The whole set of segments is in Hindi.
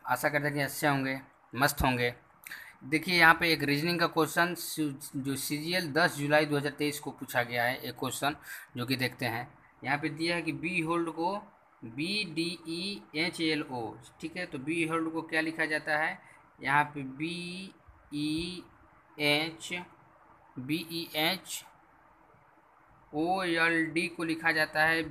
आशा करते हैं कि अच्छे होंगे, मस्त होंगे। देखिए यहाँ पे एक रीजनिंग का क्वेश्चन जो सीजीएल 10 जुलाई 2023 को पूछा गया है, एक क्वेश्चन जो कि देखते हैं। यहाँ पे दिया है कि बी होल्ड को BDEHLO, ठीक है। तो बी होल्ड को क्या लिखा जाता है, यहाँ पे BEHOLD को लिखा जाता है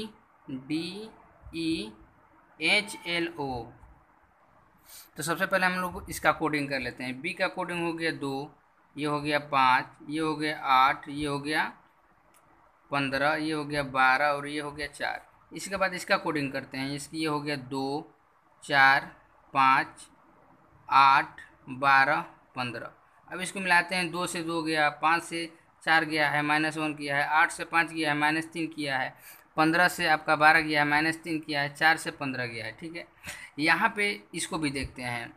BDEHLO। तो सबसे पहले हम लोग इसका कोडिंग कर लेते हैं। बी का कोडिंग हो गया 2, ये हो गया 5, ये हो गया 8, ये हो गया 15, ये हो गया 12 और ये हो गया 4। इसके बाद इसका कोडिंग करते हैं। इसकी ये हो गया 2, 4, 5, 8, 12, 15। अब इसको मिलाते हैं। 2 से 2 गया, 5 से 4 गया है, -1 किया है, 8 से 5 गया है, -3 किया है, 15 से आपका 12 गया है, -3 किया है, 4 से 15 गया है, ठीक है। यहाँ पे इसको भी देखते हैं,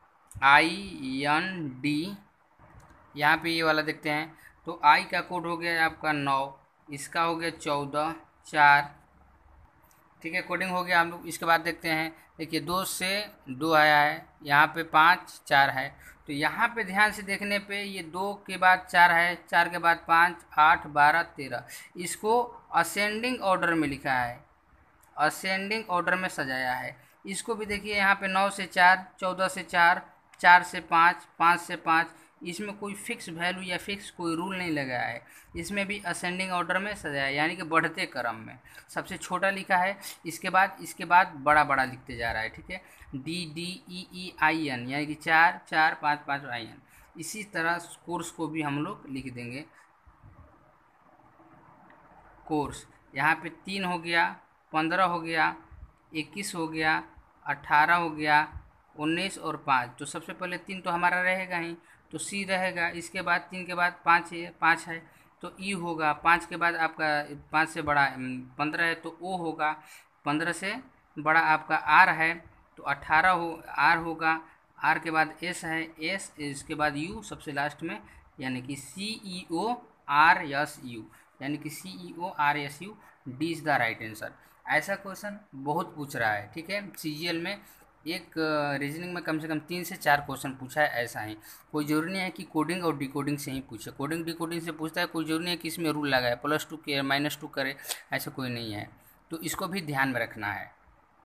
IND, यहाँ पे ये वाला देखते हैं। तो आई का कोड हो गया आपका 9, इसका हो गया 14, 4, ठीक है। कोडिंग हो गया। हम लोग इसके बाद देखते हैं। देखिए 2 से 2 आया है, यहाँ पे 5, 4 है। तो यहाँ पे ध्यान से देखने पे ये 2 के बाद 4 है, 4 के बाद 5, 8, 12, 13। इसको असेंडिंग ऑर्डर में लिखा है, असेंडिंग ऑर्डर में सजाया है। इसको भी देखिए, यहाँ पे 9 से 4, 14 से 4, 4 से 5, 5 से 5। इसमें कोई फिक्स वैल्यू या फिक्स कोई रूल नहीं लगाया है। इसमें भी असेंडिंग ऑर्डर में सजाया है, यानी कि बढ़ते क्रम में सबसे छोटा लिखा है, इसके बाद बड़ा बड़ा लिखते जा रहा है, ठीक है। DDEEIN, यानी कि 4, 4, 5, 5 IN। इसी तरह कोर्स को भी हम लोग लिख देंगे। कोर्स यहाँ पे 3 हो गया, 15 हो गया, 21 हो गया, 18 हो गया, 19 और 5। तो सबसे पहले 3 तो हमारा रहेगा ही, तो सी रहेगा। इसके बाद 3 के बाद 5 है तो ई होगा। 5 के बाद आपका 5 से बड़ा 15 है तो ओ होगा। 15 से बड़ा आपका आर है तो 18 आर होगा। आर के बाद एस है, एस, इसके बाद यू सबसे लास्ट में, यानी कि CEORSU, यानी कि CEORSU। D is the right answer. ऐसा क्वेश्चन बहुत पूछ रहा है, ठीक है। सीजीएल में एक रीजनिंग में कम से कम 3 से 4 क्वेश्चन पूछा है ऐसा ही। कोई जरूरी नहीं है कि कोडिंग और डिकोडिंग से ही पूछे। कोडिंग डिकोडिंग से पूछता है, कोई जरूरी नहीं है कि इसमें रूल लगाए, +2 के -2 करे, ऐसा कोई नहीं है। तो इसको भी ध्यान में रखना है।